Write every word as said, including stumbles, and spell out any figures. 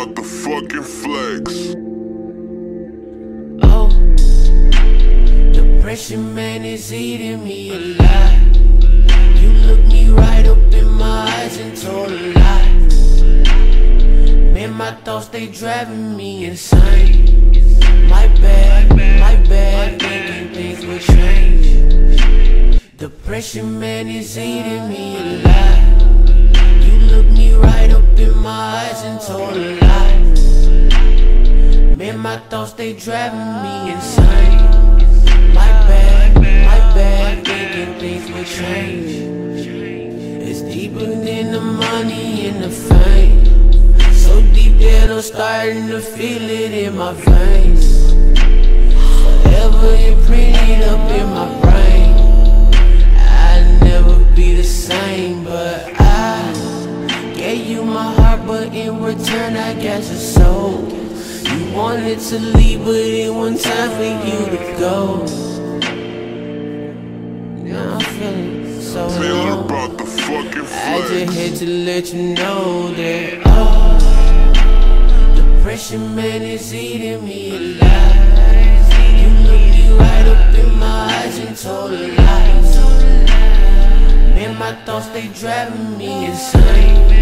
about the fucking flex. Oh, depression, man, is eating me alive. You looked me right up in my eyes and told a lie. Man, my thoughts, they driving me insane. My bad, my bad, thinking things would change. Depression, man, is eating me alive. You looked me right up in my eyes and told a lie. Man, my thoughts, they driving me insane. My bad, my bad, thinking things would change. It's deeper than the money and the fame. So deep that I'm starting to feel it in my veins. Forever imprinted up in my brain. I'll never be the same, but I gave you my heart, but in return I got your soul. You wanted to leave, but it wasn't time for you to go. Now I'm feeling so Feeling low. about the fucking I just flex. had to let you know that, oh, depression, man, is eating me alive. You looked me right up in my eyes and told a lie. Man, my thoughts, they driving me insane.